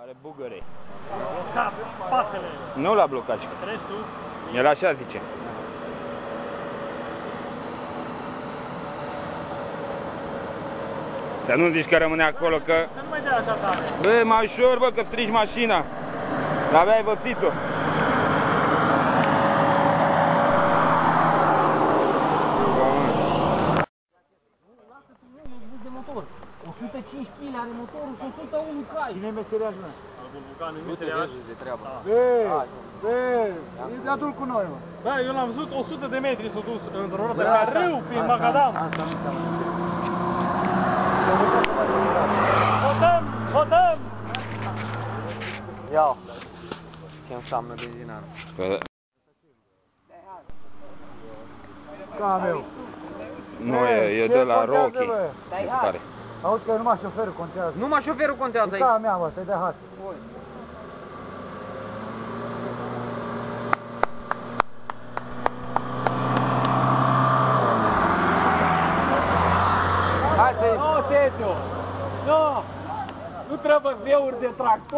Are bugăre. Blocat spatele. Nu l-a blocat. Restul. El așa zice. Dar nu zici că rămâne acolo că... Să nu mai dea așa tare. Bă, mai ușor, bă, că strici mașina. N-aveai vățit-o. De motor. 105 kg are motorul și 101 cai. Cine e meseriaș, mă? Bulbucan e meseriaș. de treabă. Ia-tu-l cu noi, mă. Bă, eu l-am văzut 100 de metri s-a dus într-o rotă pe râu, prin Macadam. Votăm! Ia. Ce înseamnă benzinarul? Camel. Nu, e de la Rocky. Se pare. Auzi că numai șoferul contează. Numai șoferul contează E aici. ca a mea, mă, stai de hat. Hai să-i... Nu, Tetiu! Nu! Nu trebuie veuri de tractor!